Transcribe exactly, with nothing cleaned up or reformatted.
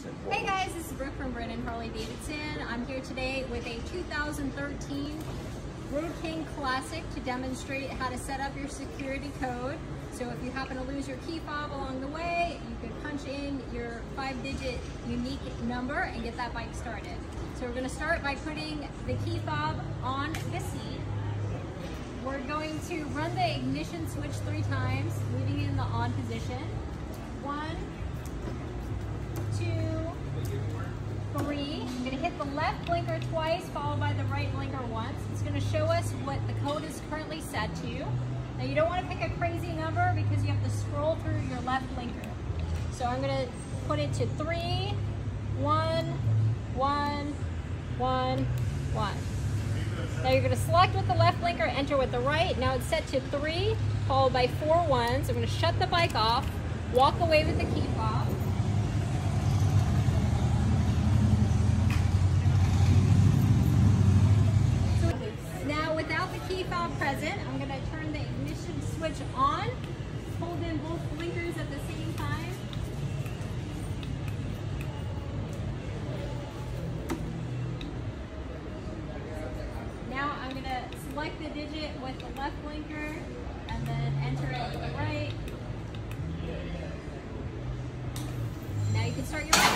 Hey guys, this is Brooke from Brennan Harley Davidson. I'm here today with a two thousand thirteen Road King Classic to demonstrate how to set up your security code. So if you happen to lose your key fob along the way, you could punch in your five digit unique number and get that bike started. So we're gonna start by putting the key fob on the seat. We're going to run the ignition switch three times, leaving it in the on position. One, two, three. I'm going to hit the left blinker twice, followed by the right blinker once. It's going to show us what the code is currently set to. Now you don't want to pick a crazy number because you have to scroll through your left blinker. So I'm going to put it to three, one, one, one, one. Now you're going to select with the left blinker, enter with the right. Now it's set to three, followed by four ones. I'm going to shut the bike off, walk away with the key fob. Now without the key fob present, I'm going to turn the ignition switch on, hold in both blinkers at the same time. Now I'm going to select the digit with the left blinker and then enter it with the right. Now you can start your